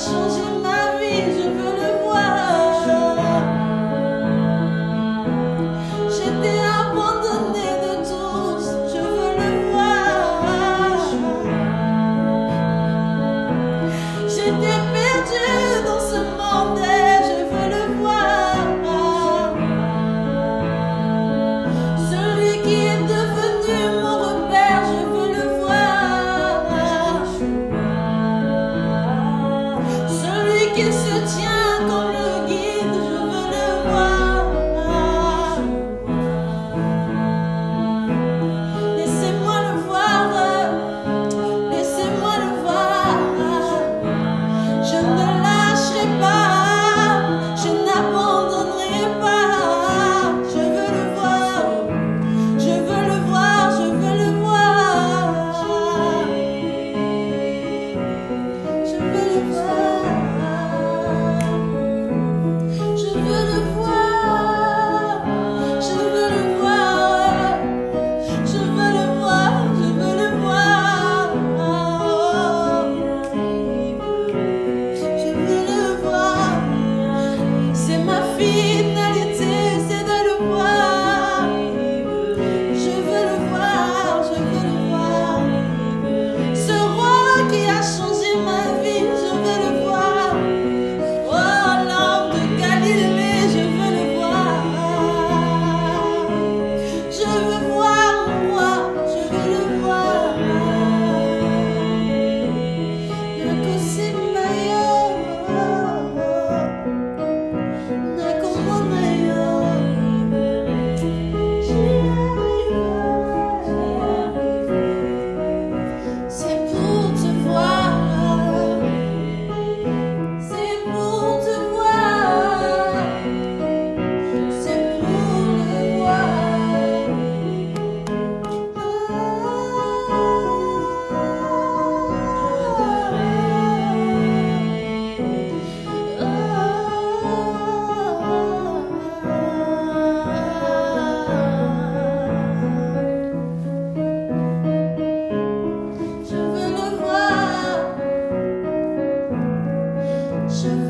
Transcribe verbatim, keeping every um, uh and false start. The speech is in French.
changé ma vie, je veux le voir. J'étais abandonnée de tous, je veux le voir. J'étais perdue dans ce monde et je veux le voir. Celui qui est devenu mon repère, je veux le voir. Celui qui se tient comme le guide, je veux le voir. Laissez-moi le voir, laissez-moi le voir. Je ne lâcherai pas, je n'abandonnerai pas. Je veux le voir, je veux le voir, je veux le voir. Je veux le voir, je veux le voir, je veux le voir, je veux le voir, je veux le voir. Je veux le voir, c'est ma finalité, c'est de le voir. Je veux le voir, je veux le voir. Ce roi qui a changé ma vie, je veux le voir. Oh, l'homme de Galilée, je veux le voir. Je veux voir mon roi, je veux le voir. C'est pour te voir, c'est pour te voir, c'est pour le voir. Je veux le voir, je